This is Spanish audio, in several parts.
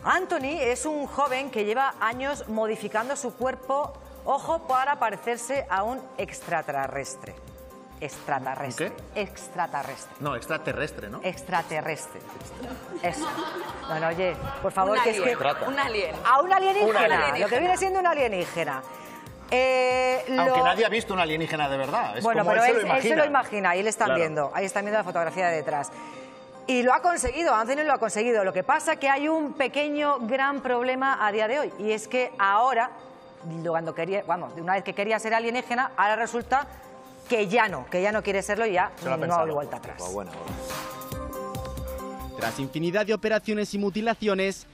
Anthony es un joven que lleva años modificando su cuerpo, ojo, para parecerse a un extraterrestre. Extraterrestre. ¿Qué? Extraterrestre. No, extraterrestre, ¿no? Extraterrestre. Eso. Bueno, oye, por favor, Un que es que... alien. Un alien. A un alienígena, Un alienígena. lo que viene siendo un alienígena. Aunque nadie ha visto un alienígena de verdad. Es bueno, como pero él se lo imagina. ahí le están Claro. viendo, ahí están viendo la fotografía de detrás. Y lo ha conseguido, Anthony lo ha conseguido. Lo que pasa es que hay un pequeño, gran problema a día de hoy. Y es que ahora, cuando quería, vamos, una vez que quería ser alienígena, ahora resulta que ya no quiere serlo y ya no hay vuelta atrás. Tras infinidad de operaciones y mutilaciones,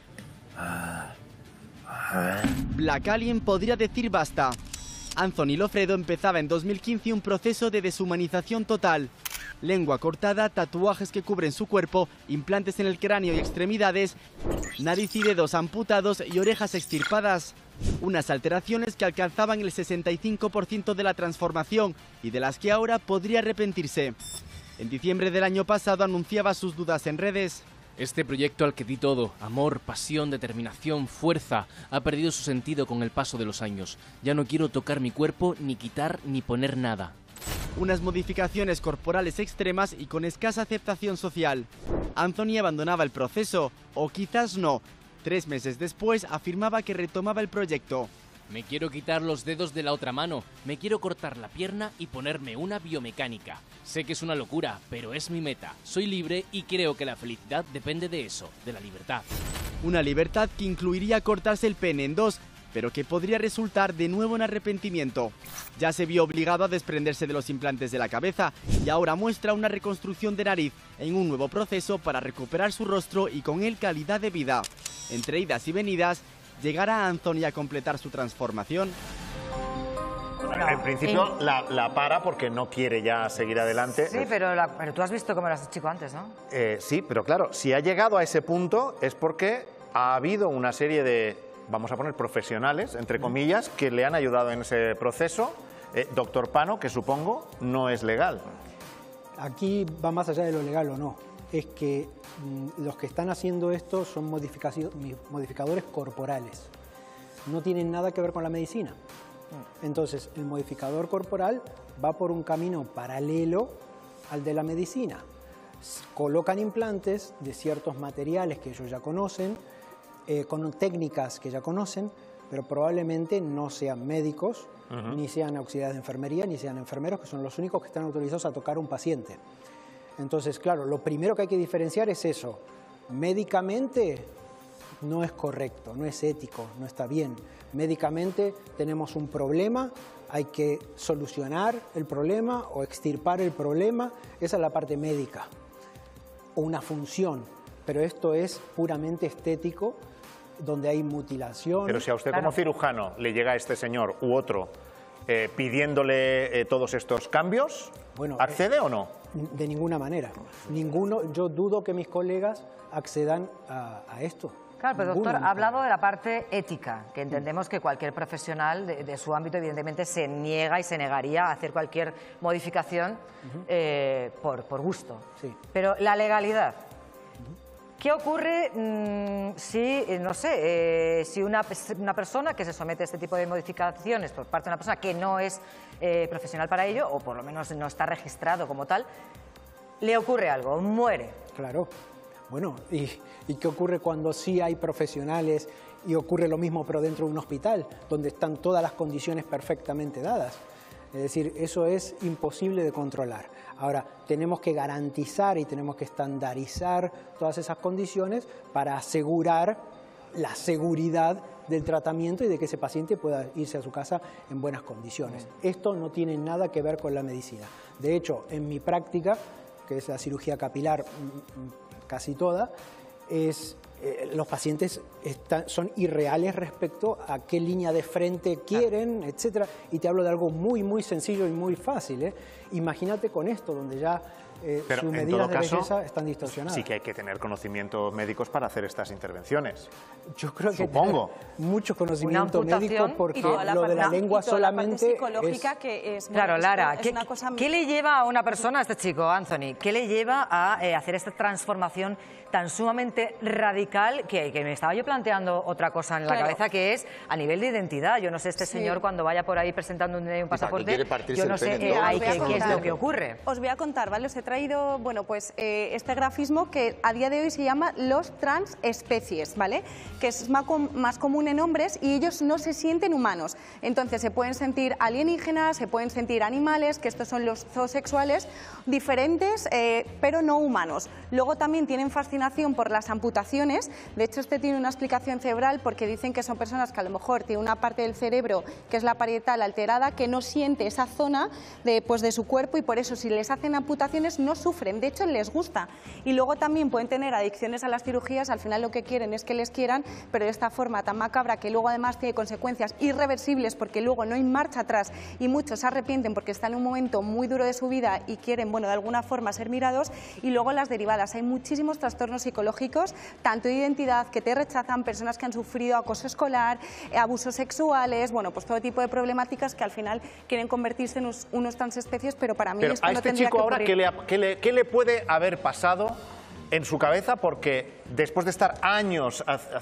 Black Alien podría decir basta. Anthony Lofredo empezaba en 2015 un proceso de deshumanización total. Lengua cortada, tatuajes que cubren su cuerpo, implantes en el cráneo y extremidades, nariz y dedos amputados y orejas extirpadas. Unas alteraciones que alcanzaban el 65% de la transformación y de las que ahora podría arrepentirse. En diciembre del año pasado anunciaba sus dudas en redes. Este proyecto al que di todo, amor, pasión, determinación, fuerza, ha perdido su sentido con el paso de los años. Ya no quiero tocar mi cuerpo, ni quitar, ni poner nada. Unas modificaciones corporales extremas y con escasa aceptación social. Anthony abandonaba el proceso, o quizás no. 3 meses después afirmaba que retomaba el proyecto. Me quiero quitar los dedos de la otra mano, me quiero cortar la pierna y ponerme una biomecánica. Sé que es una locura, pero es mi meta. Soy libre y creo que la felicidad depende de eso, de la libertad. Una libertad que incluiría cortarse el pene en 2, pero que podría resultar de nuevo en arrepentimiento. Ya se vio obligado a desprenderse de los implantes de la cabeza y ahora muestra una reconstrucción de nariz en un nuevo proceso para recuperar su rostro y con él calidad de vida. Entre idas y venidas, ¿llegará Anthony a completar su transformación? En principio la para porque no quiere ya seguir adelante. Sí, pero tú has visto cómo era ese chico antes, ¿no? Sí, pero claro, si ha llegado a ese punto es porque ha habido una serie de, vamos a poner, profesionales, entre comillas, que le han ayudado en ese proceso. Doctor Pano, que supongo no es legal. Aquí va más allá de lo legal o no. Es que los que están haciendo esto son modificadores corporales. No tienen nada que ver con la medicina. Entonces, el modificador corporal va por un camino paralelo al de la medicina. Colocan implantes de ciertos materiales que ellos ya conocen, con técnicas que ya conocen, pero probablemente no sean médicos, ni sean auxiliares de enfermería, ni sean enfermeros, que son los únicos que están autorizados a tocar a un paciente. Entonces, claro, lo primero que hay que diferenciar es eso. Médicamente no es correcto, no es ético, no está bien. Médicamente tenemos un problema, hay que solucionar el problema o extirpar el problema. Esa es la parte médica, o una función. Pero esto es puramente estético, donde hay mutilación. Pero si a usted como cirujano le llega a este señor u otro pidiéndole todos estos cambios, bueno, ¿accede o no? De ninguna manera. Ninguno, yo dudo que mis colegas accedan a esto. Claro, pero doctor, ha hablado de la parte ética, que entendemos que cualquier profesional de su ámbito evidentemente se niega y se negaría a hacer cualquier modificación por gusto. Sí. Pero la legalidad. ¿Qué ocurre si, no sé, si una persona que se somete a este tipo de modificaciones por parte de una persona que no es profesional para ello, o por lo menos no está registrado como tal, le ocurre algo, muere? Claro. Bueno, ¿y qué ocurre cuando sí hay profesionales y ocurre lo mismo pero dentro de un hospital, donde están todas las condiciones perfectamente dadas? Es decir, eso es imposible de controlar. Ahora, tenemos que garantizar y tenemos que estandarizar todas esas condiciones para asegurar la seguridad del tratamiento y de que ese paciente pueda irse a su casa en buenas condiciones. Esto no tiene nada que ver con la medicina. De hecho, en mi práctica, que es la cirugía capilar casi toda, los pacientes son irreales respecto a qué línea de frente quieren, etcétera. Y te hablo de algo muy, muy sencillo y muy fácil, ¿eh? Imagínate con esto, donde ya Pero sus en medidas todo de caso, belleza están distorsionadas. sí que hay que tener conocimientos médicos para hacer estas intervenciones. Yo creo que Supongo. mucho conocimiento Una amputación médico porque y toda la lo de la parte- lengua y toda la parte solamente psicológica es... que es Claro, bueno, Lara, es ¿qué, una cosa qué le lleva a una persona, a este chico, Anthony, qué le lleva a hacer esta transformación tan sumamente radical que me estaba yo planteando otra cosa en la Claro. cabeza, que es a nivel de identidad? Yo no sé, este señor cuando vaya por ahí presentando un pasaporte, quiere partirse yo no el sé pene en dos? ahí Os voy a qué es contar. lo que ocurre. Os voy a contar, ¿vale? Os he traído, bueno, pues este grafismo que a día de hoy se llama los transespecies, ¿vale? Que es más común en hombres y ellos no se sienten humanos. Entonces se pueden sentir alienígenas, se pueden sentir animales, que estos son los zoosexuales, diferentes, pero no humanos. Luego también tienen fascinación por las amputaciones. De hecho, este tiene una explicación cerebral porque dicen que son personas que a lo mejor tienen una parte del cerebro, que es la parietal alterada, que no siente esa zona de su cuerpo y por eso si les hacen amputaciones no sufren, de hecho les gusta. Y luego también pueden tener adicciones a las cirugías, al final lo que quieren es que les quieran, pero de esta forma tan macabra que luego además tiene consecuencias irreversibles porque luego no hay marcha atrás y muchos se arrepienten porque están en un momento muy duro de su vida y quieren, bueno, de alguna forma ser mirados. Y luego las derivadas, hay muchísimos trastornos psicológicos, tanto de identidad, que te rechazan, personas que han sufrido acoso escolar, abusos sexuales, bueno, pues todo tipo de problemáticas que al final quieren convertirse en unos transespecies, pero para mí Pero esto a no este tendría chico que ahora, ocurrir. ¿qué le puede haber pasado en su cabeza? Porque después de estar años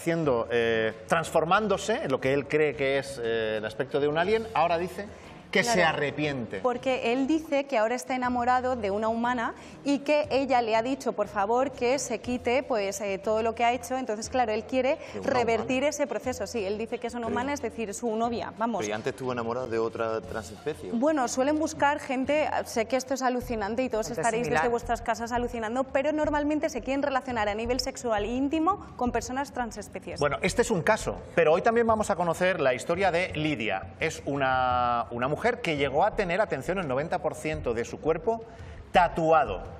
transformándose en lo que él cree que es el aspecto de un alien, ahora dice que se Claro, arrepiente. Porque él dice que ahora está enamorado de una humana y que ella le ha dicho, por favor, que se quite todo lo que ha hecho. Entonces, claro, él quiere revertir ese proceso. Sí, él dice que es una humana, es decir, su novia. Vamos. Pero ¿y antes estuvo enamorado de otra transespecie? Bueno, suelen buscar gente, sé que esto es alucinante y todos Gente estaréis similar. desde vuestras casas alucinando, pero normalmente se quieren relacionar a nivel sexual e íntimo con personas transespecies. Bueno, este es un caso, pero hoy también vamos a conocer la historia de Lidia. Es una mujer que llegó a tener, atención, el 90% de su cuerpo tatuado.